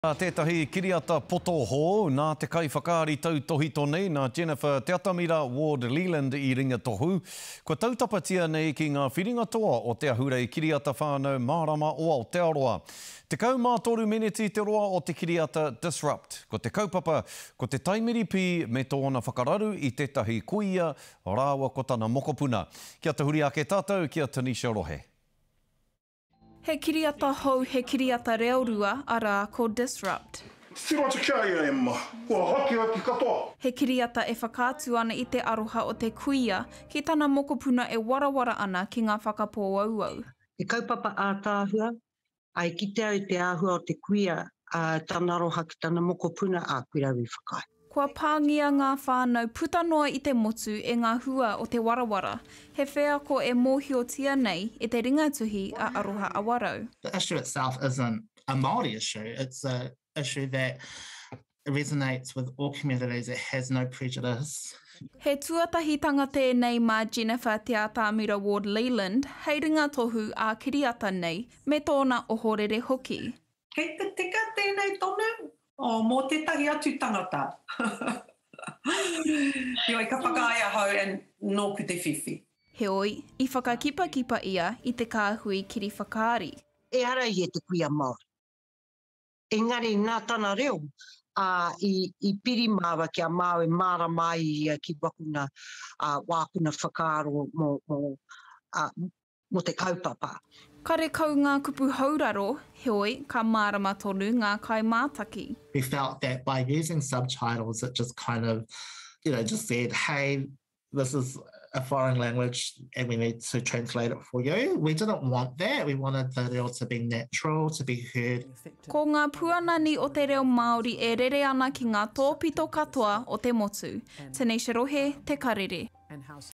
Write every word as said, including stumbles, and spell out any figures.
Tētahi kiriata potoho, nā te kai whakaari tau tohi tonei, nā Jennifer Te Atamira Ward-Lealand i ringa tohu. Ko tautapatia nei ki ngā whiringa toa o te ahurei kiriata whānau mārama o Aotearoa. Te kau mā toru meneti te roa o te kiriata Disrupt. Ko te kaupapa, ko te taimiripi me tōna whakararu i tētahi kuia, rāua ko tāna mokopuna. Kia te huri ake tātou, kia Tonisha Rohe. He kiriata hou, he kiriata reorua, ara ko Disrupt. He kiriata e whakātu ana i te aroha o te kuia, ki tāna mokopuna e warawara ana ki ngā whakapō auau. E kaupapa ātāhua, ai ki te au te āhua o te kuia, uh, tāna aroha ki tāna mokopuna a kuirau i whakai. Kua pāngia ngā whānau puta noa i te motu e ngā hua o te warawara, he whea ko e mōhiotia nei i te ringatuhi a aroha awarau. The issue itself isn't a Māori issue, it's an issue that resonates with all communities. It has no prejudice. He tuatahitanga tēnei mā Jennifer Te Atamira Ward-Lealand, hei ringa tohu a kiriata nei, me tōna ohorere hoki. Kei te tika tēnei tonu, o mō tētahi atu tangata. Ioi ka whakaia hau e nōku te whiwhi. Heoi, i whakakipa-kipa ia i te kāhui kiri whakaari. E ara i e te kuia Māori. Engari nā tāna reo, uh, i, i piri māwa ki a māwe māra mai ia ki wakuna, uh, wākuna whakaaro mō, mō, uh, mō te kaupapa. Kare kau ngā kupu hauraro, heoi, ka mārama tonu ngā kai mātaki. We felt that by using subtitles, it just kind of, you know, just said, hey, this is a foreign language and we need to translate it for you. We didn't want that. We wanted the reo to be natural, to be heard. Ko ngā puanani o te reo Māori e rere ana ki ngā tōpito katoa o te motu. Tonisha Rohe, te karere.